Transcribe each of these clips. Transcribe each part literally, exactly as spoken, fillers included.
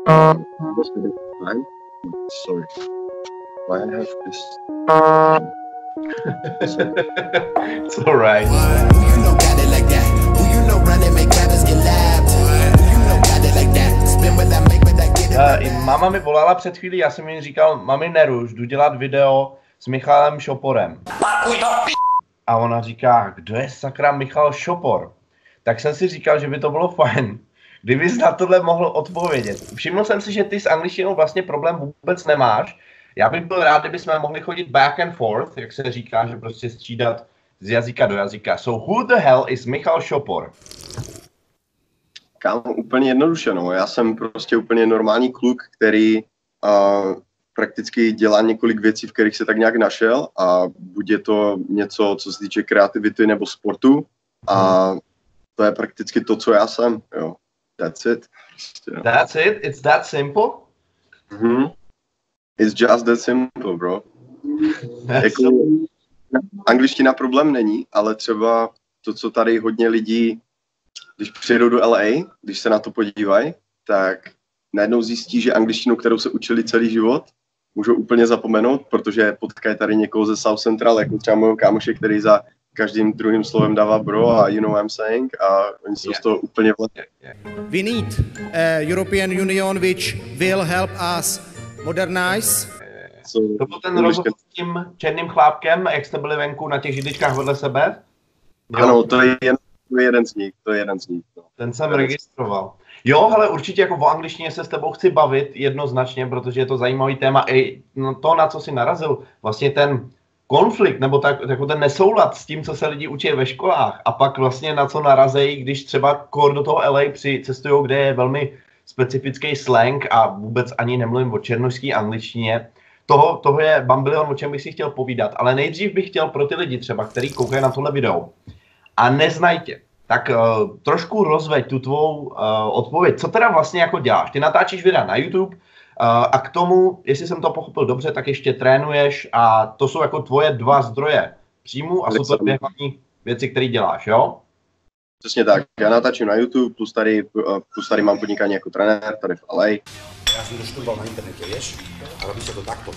Sorry. Why I have this? It's alright. Who you know got it like that? Who you know run and make rappers get lapped? Who you know got it like that? Spin with that, make with that, get it Uh, like that. máma mi volala před chvílí, já jsem jí říkal, mami neruš, jdu dělat video s Michalem Šoporem. A ona říká, kdo je sakra Michal Šopor? Tak jsem si říkal, že by to bylo fajn, kdybys na tohle mohl odpovědět. Všiml jsem si, že ty s angličtinou vlastně problém vůbec nemáš. Já bych byl rád, kdybychom mohli chodit back and forth, jak se říká, že prostě střídat z jazyka do jazyka. So who the hell is Michal Šopor? Kámo, úplně jednoduše, no. Já jsem prostě úplně normální kluk, který uh, prakticky dělá několik věcí, v kterých se tak nějak našel a buď je to něco, co se týče kreativity nebo sportu a to je prakticky to, co já jsem, jo. That's it. Prostě, no. That's it? It's that simple? Mm-hmm. It's just that simple, bro. Jako, angličtina problém není, ale třeba to, co tady hodně lidí, když přijedou do L A, když se na to podívají, tak najednou zjistí, že angličtinu, kterou se učili celý život, můžou úplně zapomenout, protože potkají tady někoho ze South Central, jako třeba mojho kámoše, který za každým druhým slovem dává bro a you know what I'm saying, a oni jsou z toho úplně vlastně. We need a European Union which will help us modernize. So, To byl ten rozhovor s tím černým chlápkem, jak jste byli venku na těch židličkách vedle sebe? ano, to je, jen, to je jeden z nich, to je jeden z nich. No. Ten jsem registroval. Jo, ale určitě jako v angličtině se s tebou chci bavit jednoznačně, protože je to zajímavý téma. I no to, na co jsi narazil, vlastně ten konflikt, nebo tak, jako ten nesoulad s tím, co se lidi učí ve školách a pak vlastně na co narazejí, když třeba kor do toho L A přicestujou, kde je velmi specifický slang a vůbec ani nemluvím o černošské angličtině. Toho, toho je bambilion, o čem bych si chtěl povídat, ale nejdřív bych chtěl pro ty lidi třeba, který koukají na tohle video a neznají tě, tak uh, trošku rozveď tu tvou uh, odpověď. Co teda vlastně jako děláš? Ty natáčíš videa na YouTube uh, a k tomu, jestli jsem to pochopil dobře, tak ještě trénuješ a to jsou jako tvoje dva zdroje příjmu a jsou to dvě hlavní věci, které děláš, jo? Přesně tak, já natáčím na YouTube, plus tady, plus tady mám podnikání jako trenér, tady v L A. Ja som doštudoval na internete, vieš? A robí sa to takto.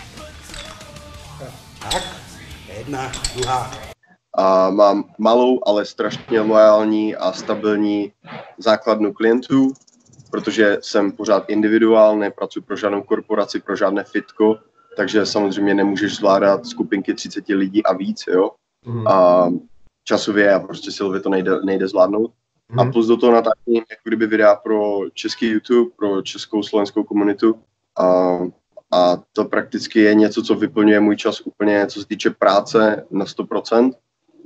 Tak, jedna, druhá. A mám malou, ale strašně loajální a stabilní základnu klientů, protože jsem pořád individuál, nepracuji pro žádnou korporaci, pro žádné fitko, takže samozřejmě nemůžeš zvládat skupinky třicet lidí a víc, jo. Mm. A časově a prostě silově to nejde, nejde zvládnout. Mm. A plus do toho natáčím jako kdyby videa pro český YouTube, pro českou slovenskou komunitu. A, a to prakticky je něco, co vyplňuje můj čas úplně, co se týče práce na sto procent.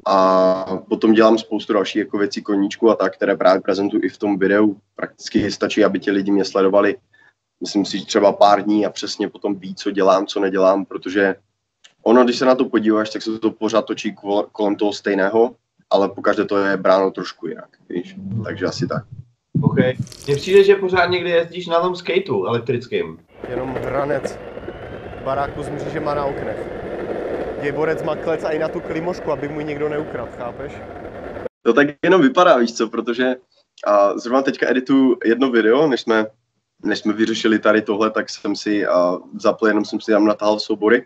A potom dělám spoustu dalších jako věcí, koníčku a tak, které právě prezentuji i v tom videu. Prakticky stačí, aby ti lidi mě sledovali, myslím si, třeba pár dní a přesně potom ví, co dělám, co nedělám, protože ono, když se na to podíváš, tak se to pořád točí kolem toho stejného, ale pokaždé to je bráno trošku jinak, víš, takže asi tak. OK. Mně přijde, že pořád někdy jezdíš na tom skateu elektrickým. Jenom hranec. Baráku zmiří, že má na oknech. Je borec má klec a i na tu klimošku, aby mu někdo neukradl, chápeš? To tak jenom vypadá, víš co, protože a zrovna teďka edituju jedno video, než jsme, než jsme vyřešili tady tohle, tak jsem si a, zapl, jenom jsem si tam natáhl soubory.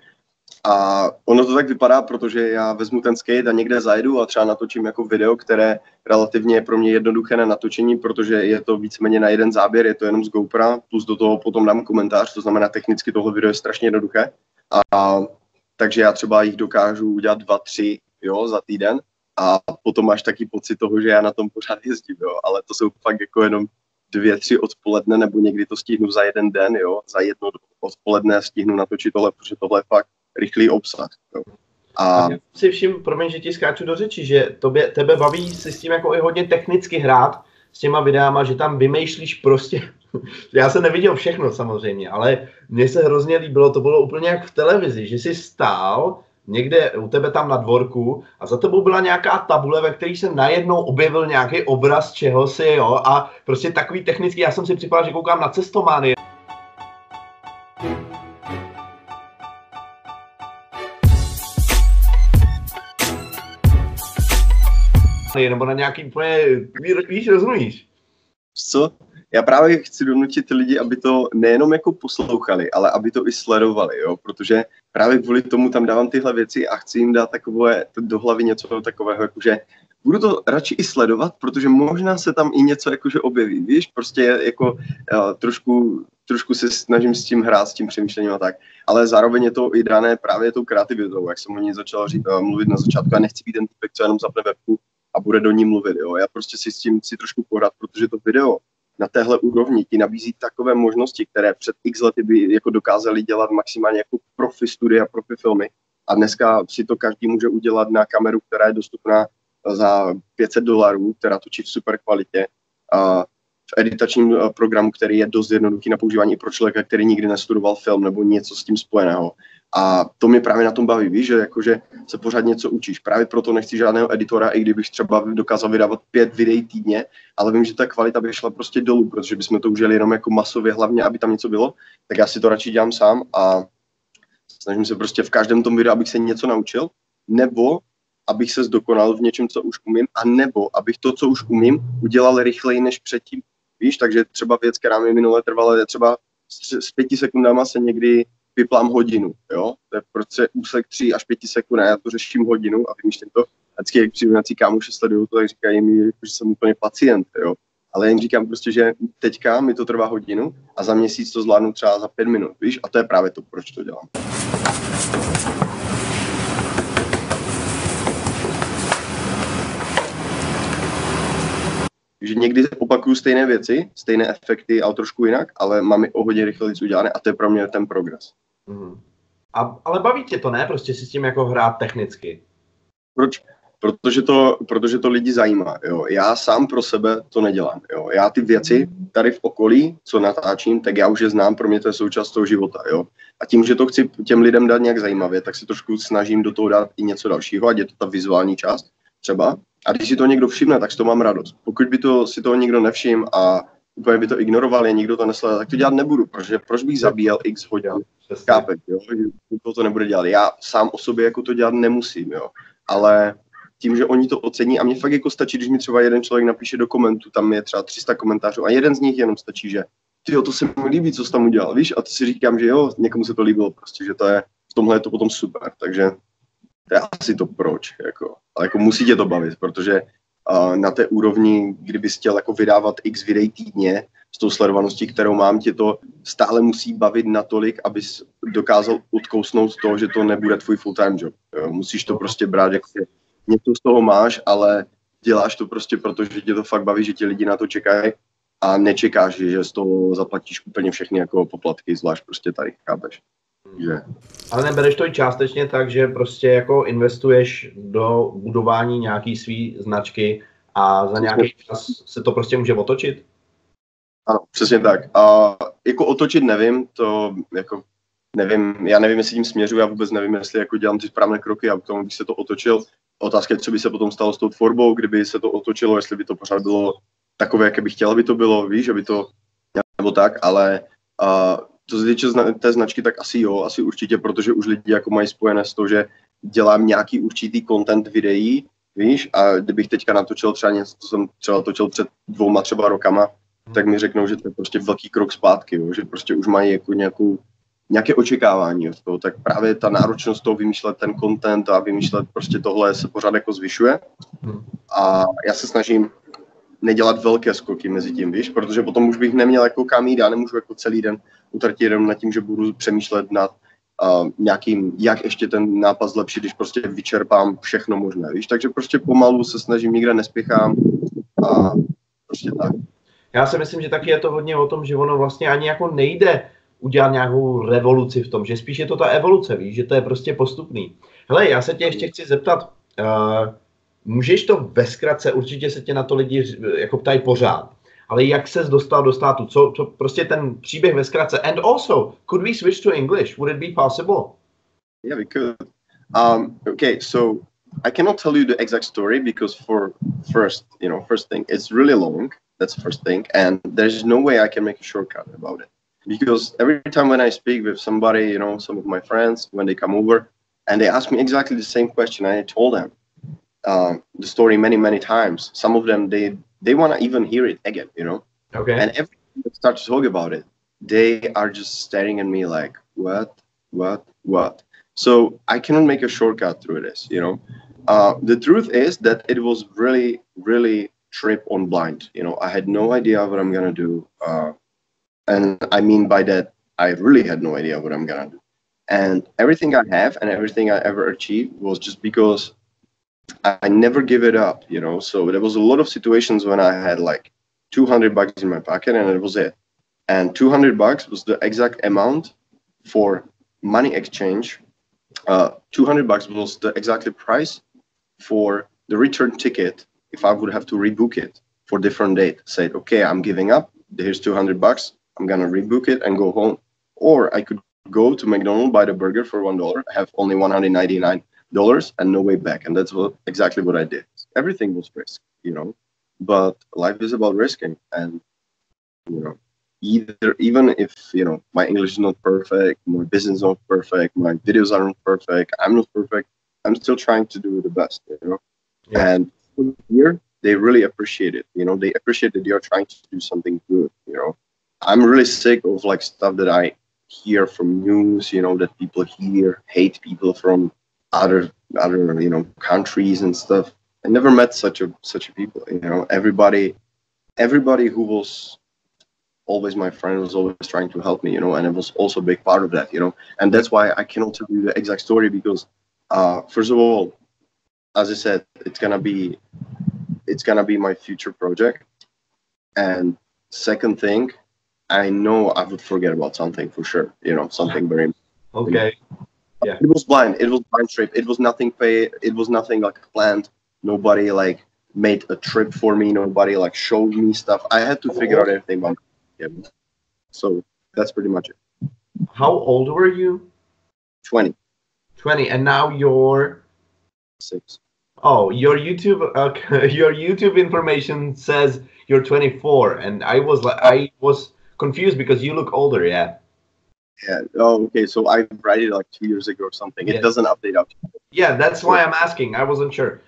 A ono to tak vypadá, protože já vezmu ten skate a někde zajedu a třeba natočím jako video, které relativně je pro mě jednoduché na natočení, protože je to víceméně na jeden záběr, je to jenom z GoPro, plus do toho potom dám komentář, to znamená technicky tohle video je strašně jednoduché. A takže já třeba jich dokážu udělat dva, tři, jo, za týden a potom máš taky pocit toho, že já na tom pořád jezdím, jo, ale to jsou fakt jako jenom dvě, tři odpoledne, nebo někdy to stihnu za jeden den, jo, za jedno odpoledne stihnu natočit tohle, protože tohle je fakt rychlý obsah, jo. A já si všim, promiň, že ti skáču do řeči, že tobě, tebe baví si s tím jako i hodně technicky hrát, s těma videama, že tam vymýšlíš prostě, já jsem neviděl všechno samozřejmě, ale mně se hrozně líbilo, to bylo úplně jak v televizi, že jsi stál někde u tebe tam na dvorku a za tebou byla nějaká tabule, ve které se najednou objevil nějaký obraz čehosi, jo, a prostě takový technický, já jsem si připadal, že koukám na Cestomány. Nebo na nějaký úplně, víš, rozumíš? co? já právě chci donutit ty lidi, aby to nejenom jako poslouchali, ale aby to i sledovali, jo, protože právě kvůli tomu tam dávám tyhle věci a chci jim dát takové, do hlavy něco takového, jakože budu to radši i sledovat, protože možná se tam i něco jakože objeví, víš, prostě jako já, trošku, trošku se snažím s tím hrát, s tím přemýšlením a tak, ale zároveň je to i dané právě tou kreativitou, jak jsem o ní začal říct, mluvit na začátku, já nechci být ten typek, co jenom zapne webku a bude do ní mluvit, jo, já prostě si s tím chci trošku pohrát, protože to video na téhle úrovni ti nabízí takové možnosti, které před x lety by jako dokázali dělat maximálně jako profi studia, profi filmy a dneska si to každý může udělat na kameru, která je dostupná za pět set dolarů, která točí v super kvalitě, a v editačním programu, který je dost jednoduchý na používání i pro člověka, který nikdy nestudoval film nebo něco s tím spojeného. A to mě právě na tom baví, víš, že jakože se pořád něco učíš. Právě proto nechci žádného editora, i kdybych třeba dokázal vydávat pět videí týdně, ale vím, že ta kvalita by šla prostě dolů, protože bychom to užili jenom jako masově, hlavně, aby tam něco bylo, tak já si to radši dělám sám a snažím se prostě v každém tom videu, abych se něco naučil, nebo abych se zdokonal v něčem, co už umím, a nebo abych to, co už umím, udělal rychleji než předtím. Víš, takže třeba věc, která mi minule trvala, je třeba s, s pěti sekundama se někdy vyplám hodinu, jo? To je prostě úsek tři až pěti sekund, já to řeším hodinu a vymýšlím to. Vždycky, jak přijdu nějací kámoši sledují to, tak říkají mi, že jsem úplně pacient, jo? Ale jen říkám prostě, že teďka mi to trvá hodinu a za měsíc to zvládnu třeba za pět minut, víš? A to je právě to, proč to dělám. že někdy opakuju stejné věci, stejné efekty, ale trošku jinak, ale mám je o hodně rychleji udělané a to je pro mě ten progres. Mm. A, ale baví tě to, ne? Prostě si s tím jako hrát technicky. Proč? Protože to, protože to lidi zajímá, jo. Já sám pro sebe to nedělám, jo. Já ty věci tady v okolí, co natáčím, tak já už je znám, pro mě to je součást toho života, jo. A tím, že to chci těm lidem dát nějak zajímavě, tak si trošku snažím do toho dát i něco dalšího, ať je to ta vizuální část třeba. A když si to někdo všimne, tak z toho mám radost. Pokud by to, si toho někdo nevšiml a úplně by to ignoroval, je nikdo to nesledoval, tak to dělat nebudu, protože proč bych zabíjel x hodin, kápek, jo, to, to nebude dělat. Já sám o sobě jako to dělat nemusím, jo, ale tím, že oni to ocení a mě fakt jako stačí, když mi třeba jeden člověk napíše do komentu, tam je třeba tři sta komentářů a jeden z nich jenom stačí, že tyjo, to se mi líbí, co jsi tam udělal, víš, a ty si říkám, že jo, někomu se to líbilo prostě, že to je, v tomhle je to potom super, takže to je asi to proč, jako, ale jako musí tě to bavit, protože uh, na té úrovni, kdybys chtěl jako vydávat x videí týdně s tou sledovaností, kterou mám, tě to stále musí bavit natolik, abys dokázal odkousnout to, že to nebude tvůj full-time job, jo? Musíš to prostě brát jako něco z toho máš, ale děláš to prostě proto, že tě to fakt baví, že ti lidi na to čekají a nečekáš, že z toho zaplatíš úplně všechny jako poplatky, zvlášť prostě tady, chápeš. Že... Ale nebereš to i částečně tak, že prostě jako investuješ do budování nějaký svý značky a za nějaký čas se to prostě může otočit? Ano, přesně tak. A jako otočit nevím, to jako nevím, já nevím, jestli tím směřuji, já vůbec nevím, jestli jako dělám ty správné kroky a k tomu bych se to otočil. Otázka je, co by se potom stalo s tou tvorbou, kdyby se to otočilo, jestli by to pořád bylo takové, jaké bych chtěl, aby to bylo, víš, aby to nebo tak, ale uh, to se týče zna- té značky, tak asi jo, asi určitě, protože už lidi jako mají spojené s to, že dělám nějaký určitý content videí, víš, a kdybych teďka natočil třeba něco, co jsem třeba točil před dvouma třeba rokama, tak mi řeknou, že to je prostě velký krok zpátky, jo, že prostě už mají jako nějakou nějaké očekávání od toho, tak právě ta náročnost toho vymýšlet ten content a vymýšlet prostě tohle se pořád jako zvyšuje a já se snažím nedělat velké skoky mezi tím, víš, protože potom už bych neměl jako kam jít, já nemůžu jako celý den utratit jenom nad tím, že budu přemýšlet nad uh, nějakým, jak ještě ten nápad zlepšit, když prostě vyčerpám všechno možné, víš, takže prostě pomalu se snažím, nikde nespěchám a prostě tak. Já si myslím, že taky je to hodně o tom, že ono vlastně ani jako nejde udělat nějakou revoluci v tom, že spíš je to ta evoluce, víš, že to je prostě postupný. Hele, já se tě ještě chci zeptat, uh, můžeš to ve zkratce, určitě se tě na to lidi jako ptají pořád, ale jak ses dostal do státu, co, co prostě ten příběh ve zkratce, and also, could we switch to English, would it be possible? Yeah, we could. Um, okay, so I cannot tell you the exact story because for first, you know, first thing, it's really long, that's the first thing, and there's no way I can make a shortcut about it. Because every time when I speak with somebody, you know, some of my friends, when they come over and they ask me exactly the same question, I told them uh, the story many, many times. Some of them, they, they want to even hear it again, you know. Okay. And every start to talk about it, they are just staring at me like, what, what, what? So I cannot make a shortcut through this, you know. Uh, the truth is that it was really, really trip on blind. You know, I had no idea what I'm gonna do, uh, and I mean by that, I really had no idea what I'm gonna do. And everything I have and everything I ever achieved was just because I never give it up, you know. So there was a lot of situations when I had like two hundred bucks in my pocket and it was it. And two hundred bucks was the exact amount for money exchange. Uh, two hundred bucks was the exact price for the return ticket if I would have to rebook it for different date. Said, okay, I'm giving up. Here's two hundred bucks. I'm gonna rebook it and go home. Or I could go to McDonald's, buy the burger for one dollar, have only one hundred ninety-nine dollars and no way back. And that's what exactly what I did. Everything was risk, you know. But life is about risking, and you know, either even if you know my English is not perfect, my business is not perfect, my videos are not perfect, I'm not perfect. I'm still trying to do the best, you know. Yeah. And here they really appreciate it. You know, they appreciate that you're trying to do something good. You know, I'm really sick of like stuff that I hear from news. You know, that people hear hate people from other other you know countries and stuff. I never met such a such a people. You know, everybody everybody who was always my friend was always trying to help me. You know, and it was also a big part of that. You know, and that's why I cannot tell you the exact story because, uh, first of all, as I said, it's gonna be it's gonna be my future project. And second thing, I know I would forget about something for sure. You know, something very okay. Yeah. It was blind. It was blind trip. It was nothing paid. It was nothing like planned. Nobody like made a trip for me. Nobody like showed me stuff. I had to figure out everything by myself. So that's pretty much it. How old were you? twenty. twenty, and now you're six. Oh, your YouTube, uh, your YouTube information says you're twenty-four, and I was like, I was confused because you look older. Yeah. Yeah. Oh, okay. So I write it like two years ago or something. It yes. doesn't update up. Yeah, that's why I'm asking. I wasn't sure.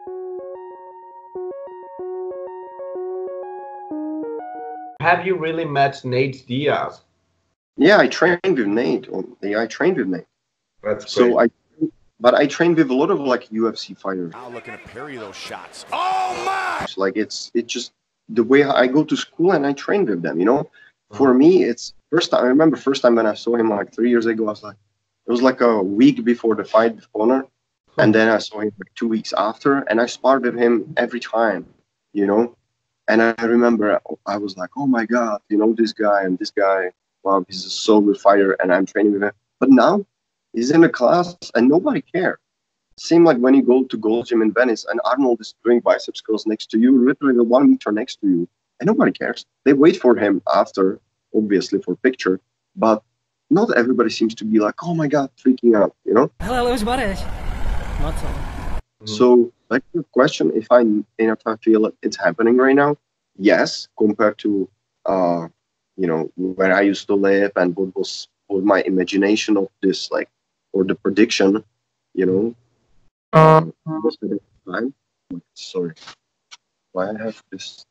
Have you really met Nate Diaz? Yeah, I trained with Nate. Yeah, I trained with Nate. That's so I, but I trained with a lot of like U F C fighters. Now looking to parry those shots. Oh my! Like it's it's just the way I go to school and I train with them. You know, uh-huh. For me, it's first time. I remember first time when I saw him like three years ago. I was like, it was like a week before the fight with Conor, and then I saw him like two weeks after, and I sparred with him every time. You know. And I remember I was like, oh my God, you know, this guy and this guy, wow, he's a so good fighter and I'm training with him. But now he's in a class and nobody cares. Same like when you go to Gold's Gym in Venice and Arnold is doing biceps curls next to you, literally one meter next to you, and nobody cares. They wait for him after, obviously, for picture, but not everybody seems to be like, oh my God, freaking out, you know? Hello, Lewis Barrett. What's up? So, like the question, if I if I feel it's happening right now, yes, compared to uh, you know, where I used to live and what was what my imagination of this, like, or the prediction, you know, uh, most of the time. Sorry, why I have this?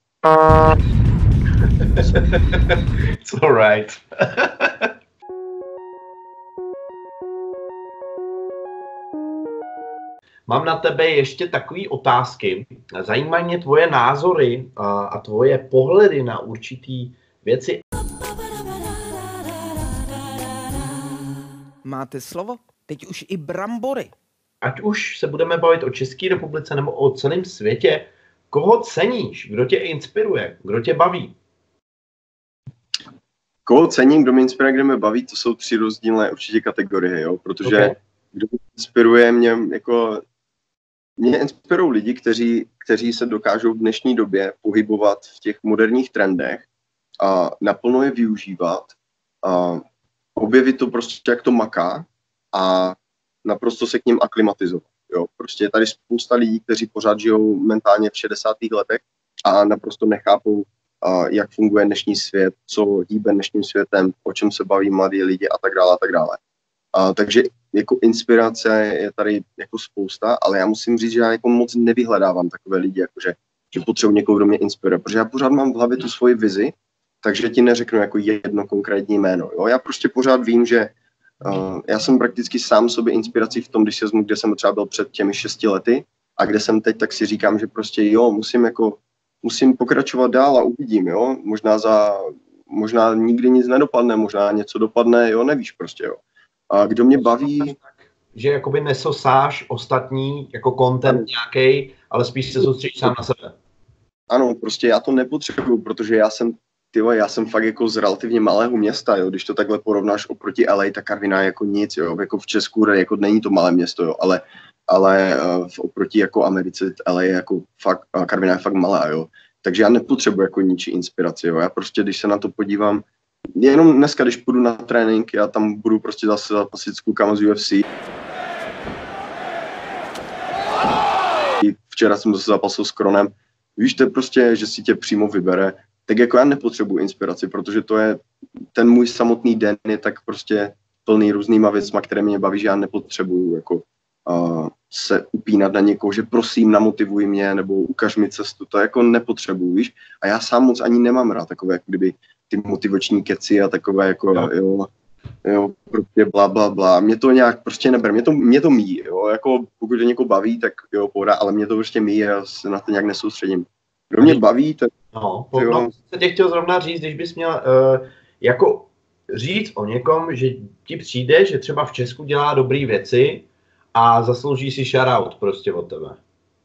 It's all right. Mám na tebe ještě takové otázky. Zajímají mě tvoje názory a, a tvoje pohledy na určitý věci. Máte slovo? Teď už i brambory. Ať už se budeme bavit o České republice nebo o celém světě, koho ceníš? Kdo tě inspiruje? Kdo tě baví? Koho cením, kdo mě inspiruje, kdo mě baví, to jsou tři rozdílné určitě kategorie, jo? Protože okay. Kdo mě inspiruje, mě jako Mě inspirují lidi, kteří, kteří se dokážou v dnešní době pohybovat v těch moderních trendech a naplno je využívat, a objevit to prostě, jak to maká a naprosto se k ním aklimatizovat. Jo? Prostě je tady spousta lidí, kteří pořád žijou mentálně v šedesátých letech a naprosto nechápou, a jak funguje dnešní svět, co hýbe dnešním světem, o čem se baví mladí lidi a tak dále a tak dále. A, takže jako inspirace je tady jako spousta, ale já musím říct, že já jako moc nevyhledávám takové lidi, jakože, že potřebuji někoho, kdo mě inspiruje, protože já pořád mám v hlavě tu svoji vizi takže ti neřeknu jako jedno konkrétní jméno. Jo? Já prostě pořád vím, že uh, já jsem prakticky sám sobě inspirací v tom, když se zmu, kde jsem třeba byl před těmi šesti lety a kde jsem teď, tak si říkám, že prostě jo, musím jako, musím pokračovat dál a uvidím, jo, možná za, možná nikdy nic nedopadne, možná něco dopadne, jo, nevíš prostě, jo. A kdo mě baví... Že jakoby nesosáš ostatní jako content nějaký, ale spíš se soustředíš sám na sebe. Ano, prostě já to nepotřebuju, protože já jsem, tyhle, já jsem fakt jako z relativně malého města, jo, když to takhle porovnáš oproti L A, tak Karviná je jako nic, jo, jako v Česku, jako není to malé město, jo, ale, ale uh, oproti jako Americe, L A je jako fakt, uh, Karviná je fakt malá, jo, takže já nepotřebuji jako ničí inspiraci, jo, já prostě, když se na to podívám, jenom dneska, když půjdu na trénink, já tam budu prostě zase zápasit s klukama z U F C. Včera jsem zase zápasil s Kronem. Víš, to je prostě, že si tě přímo vybere. Tak jako já nepotřebuji inspiraci, protože to je, ten můj samotný den je tak prostě plný různýma věcma, které mě baví, že já nepotřebuju jako uh, se upínat na někoho, že prosím, namotivuj mě, nebo ukaž mi cestu, to jako nepotřebuju, víš. A já sám moc ani nemám rád takové, jak kdyby ty motivační keci a takové jako, jo, jo, jo prostě bla, bla, bla. Mě to nějak prostě neber, mě to, mě to míjí, jo, jako pokud to někoho baví, tak jo, pohoda, ale mě to prostě míjí a já se na to nějak nesoustředím. Kdo mě baví, tak... No, no se tě chtěl zrovna říct, když bys měl uh, jako říct o někom, že ti přijde, že třeba v Česku dělá dobré věci a zaslouží si shoutout prostě od tebe.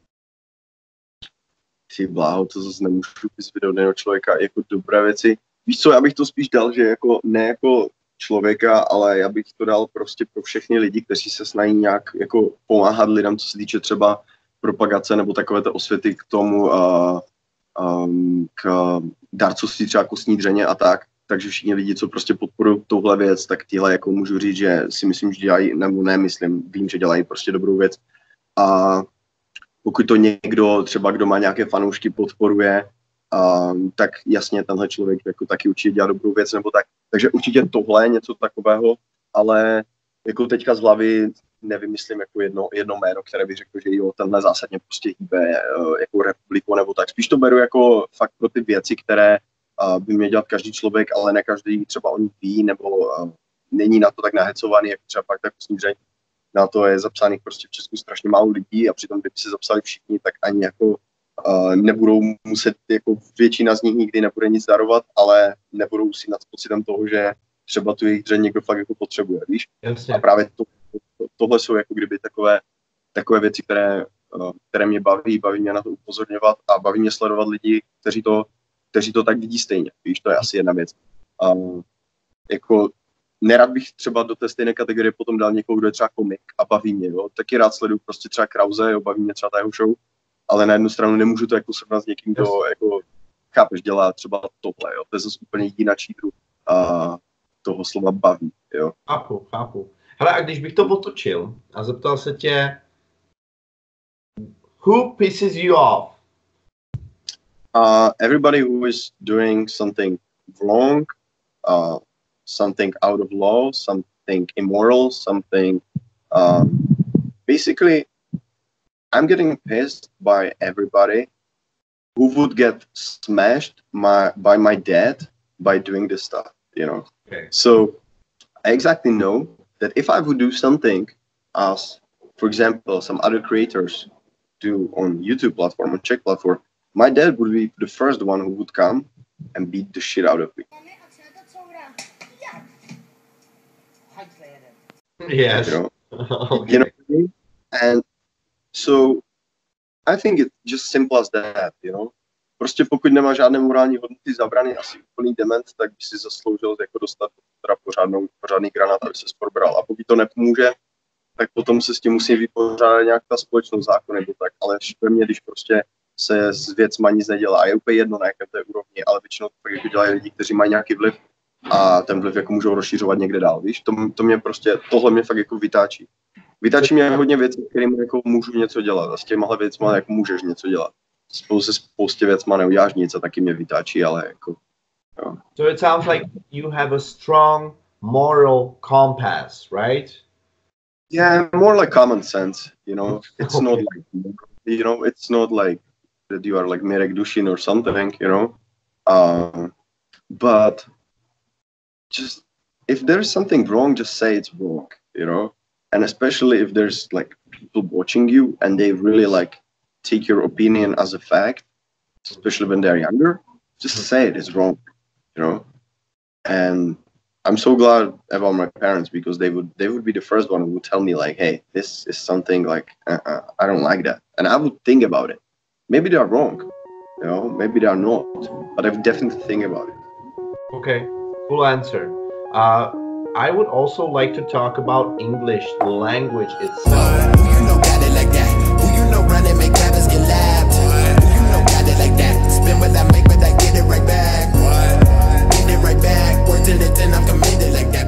Ty bláho, to zase nemůžu vysvětlit od jiného člověka, jako dobré věci. Víš co, já bych to spíš dal, že jako ne jako člověka, ale já bych to dal prostě pro všechny lidi, kteří se snaží nějak jako pomáhat lidem, co se týče třeba propagace nebo takové té osvěty k tomu, uh, um, k dárcovství třeba kostní dřeně a tak. Takže všichni lidi, co prostě podporují touhle věc, tak tyhle jako můžu říct, že si myslím, že dělají, nebo ne, myslím, vím, že dělají prostě dobrou věc. A pokud to někdo, třeba kdo má nějaké fanoušky, podporuje, Um, tak jasně tenhle člověk jako taky určitě dělá dobrou věc nebo tak. Takže určitě tohle něco takového, ale jako teďka z hlavy nevymyslím jako jedno, jedno jméno, které bych řekl, že jo, tenhle zásadně prostě hýbe uh, jako republiku nebo tak. Spíš to beru jako fakt pro ty věci, které uh, by měl dělat každý člověk, ale ne každý třeba o nich ví nebo uh, není na to tak nahecovaný, jako třeba pak tak kostní dřeň. Na to je zapsaných prostě v Česku strašně málo lidí a přitom kdyby se zapsali všichni, tak ani jako Uh, nebudou muset, jako většina z nich nikdy nebude nic darovat, ale nebudou si nad pocitem toho, že třeba tu jejich dřeň někdo fakt jako potřebuje, víš? Jasně. A právě to, to, tohle jsou jako kdyby takové, takové věci, které, uh, které mě baví, baví mě na to upozorňovat a baví mě sledovat lidi, kteří to, kteří to tak vidí stejně, víš, to je asi jedna věc. Um, jako nerad bych třeba do té stejné kategorie potom dal někoho, kdo je třeba komik a baví mě, jo? Taky rád sleduju prostě třeba Krause, jo, baví mě třeba ta jeho show, ale na jednu stranu nemůžu to jako srovnat s někým, kdo jako, chápeš, dělá třeba tohle, jo. To je zase úplně jináčí druh a toho slova baví, jo. Chápu, chápu. Hele, a když bych to otočil a zeptal se tě, who pisses you off? Uh, everybody who is doing something wrong, uh, something out of law, something immoral, something, uh, basically, I'm getting pissed by everybody who would get smashed my, by my dad by doing this stuff, you know. Okay. So I exactly know that if I would do something as, for example, some other creators do on YouTube platform, on Czech platform, my dad would be the first one who would come and beat the shit out of me. Yes. You know, Okay. you know what I mean? And so I think it's just simple as that, you know. Prostě pokud nemá žádné morální hodnoty, zabrany, asi úplný dement, tak by si zasloužil jako dostat teda pořádnou, pořádný granát, aby se probral. A pokud to nepomůže, tak potom se s tím musí vypořádat nějak ta společnost zákon nebo tak. Ale ve mně, když prostě se s věcma nic nedělá, je úplně jedno na jaké té úrovni, ale většinou to pak jako dělají lidi, kteří mají nějaký vliv a ten vliv jako můžou rozšířovat někde dál, víš. To, to mě prostě, tohle mě fakt jako vytáčí. Vytáčí mě hodně věcí, kterým jako můžu něco dělat a s těmahle věcma jako můžeš něco dělat. Spolu se spoustě věcma neuděláš nic a taky mě vytáčí, ale jako, jo. So it sounds like you have a strong moral compass, right? Yeah, more like common sense, you know. It's Okay. not like, you know, it's not like that you are like Mirek Dushin or something, you know. Um, but just if there's something wrong, just say it's wrong, you know. And especially if there's like people watching you and they really like take your opinion as a fact, especially when they're younger, just say it is wrong, you know. And I'm so glad about my parents, because they would they would be the first one who would tell me like, hey, this is something like uh-uh, I don't like that, and I would think about it. Maybe they are wrong, you know, maybe they are not, but I would definitely think about it. Okay, full answer. Uh, I would also like to talk about English, the language itself. Who you know got it like that? Who you know run it, make rappers get lapped? Who you know got it like that? Spin what I make, but I get it right back. Get it right back. Work till it's done, I'm committed like that.